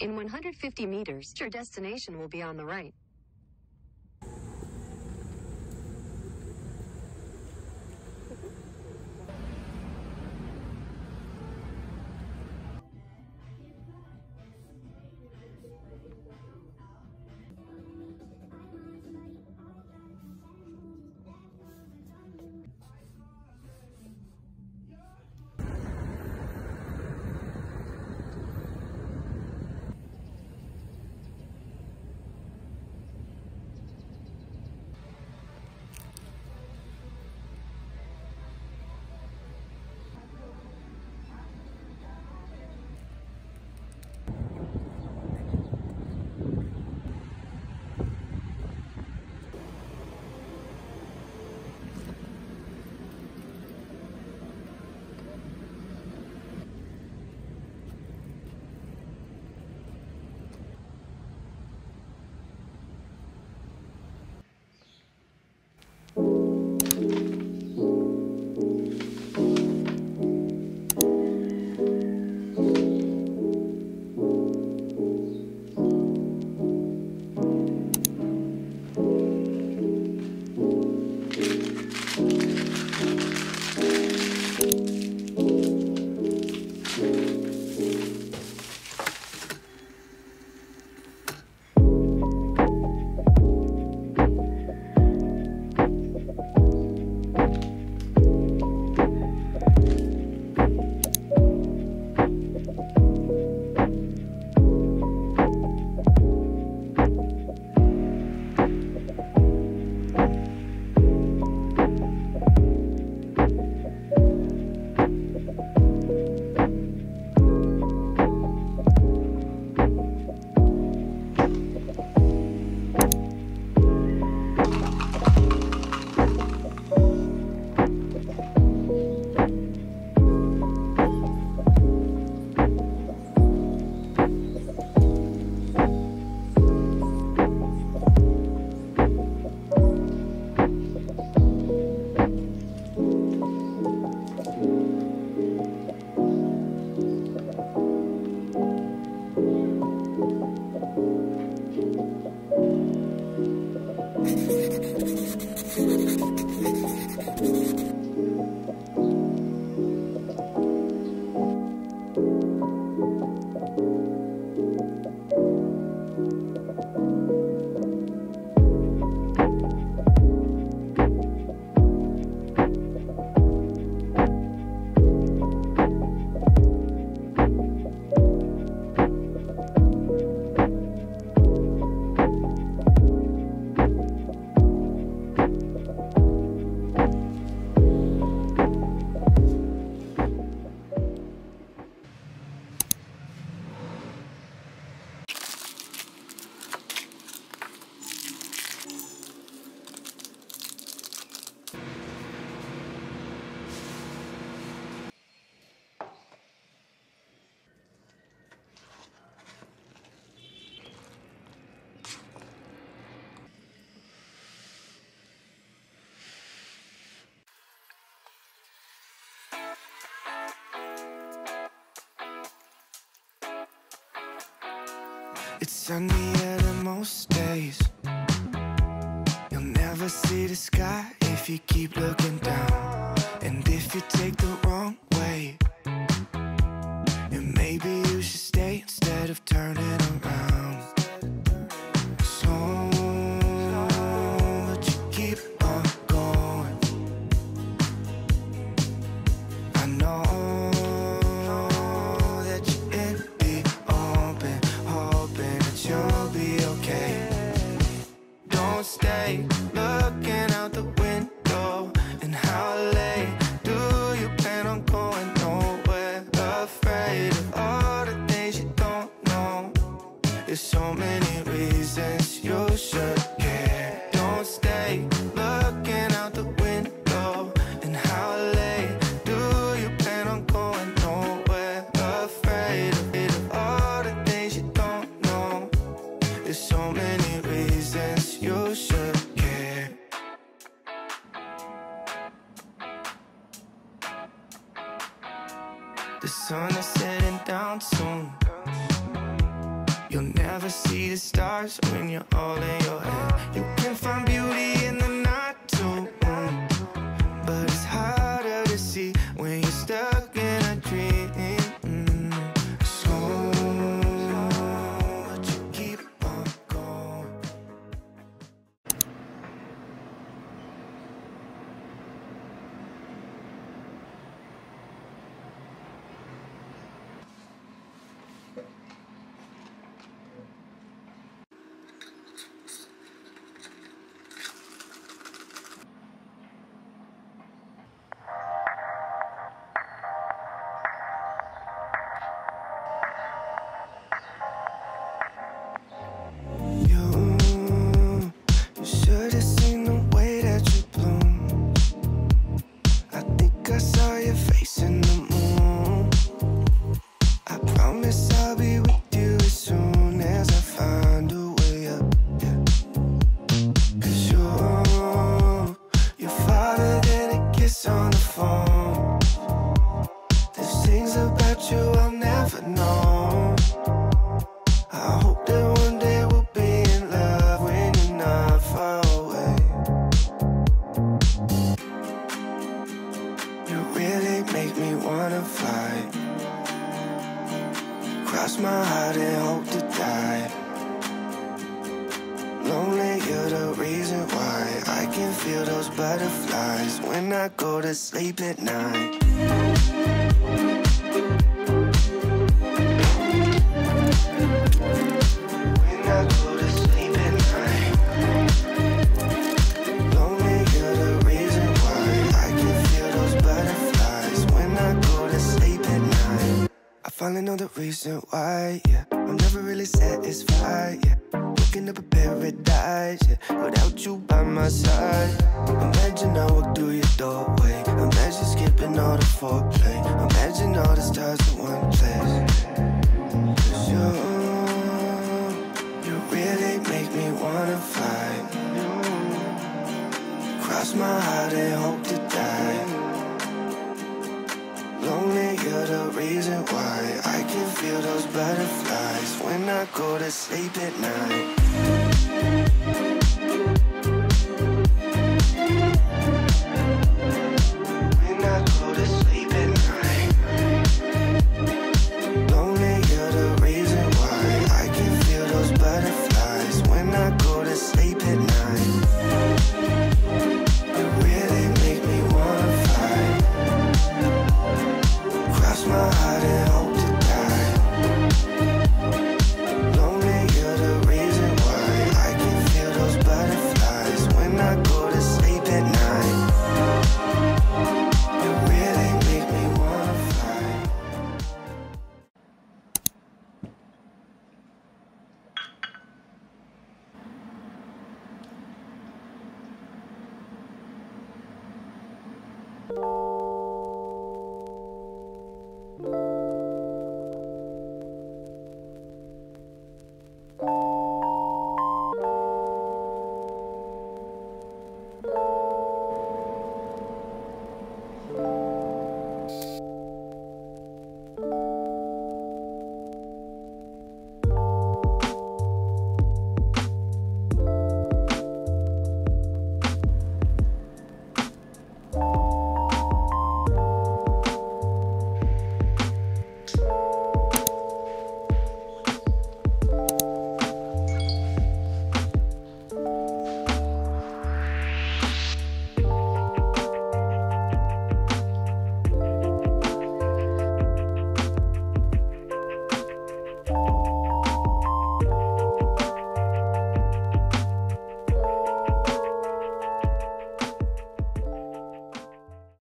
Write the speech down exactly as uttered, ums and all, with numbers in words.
In one hundred fifty meters, your destination will be on the right. It's sunnier than most days. You'll never see the sky if you keep looking down. And if you take the wrong way, then maybe you should stay instead of turning around. So, but you keep on going. I know that you're in the open, hoping that you'll be okay. Don't stay looking out the window. And how late do you plan on going? Nowhere, afraid of all the things you don't know. There's so many reasons you should care. Don't stay looking out the window. And how late do you plan on going? Nowhere, afraid of all the things you don't know. There's so many reasons you should care. The sun is setting down soon. see the stars when you're all in your head. You can find beauty in the night too, mm. but it's harder to see when you're stuck in a dream. Mm. So, but you keep on going. Cross my heart and hope to die. Lonely, you're the reason why I can feel those butterflies when I go to sleep at night. When I go to sleep at night. Lonely, you're the reason why I can feel those butterflies when I go to sleep at night. I finally know the reason why, yeah. I'm never really satisfied, yeah. Waking up a paradise, yeah, without you by my side. Imagine I walk through your doorway. Imagine skipping all the foreplay. Imagine all the stars in one place. 'Cause you, you really make me wanna fly. Cross my heart and hope to die. Lonely, you're the reason why I can feel those butterflies when I go to sleep at night. When I go to sleep at night. Lonely, you're the reason why I can feel those butterflies when I go to sleep at night. You really make me wanna fly. Cross my heart and hope to die. Lonely, you're the reason why I can feel those butterflies when I go to sleep at night. You really make me wanna fly. You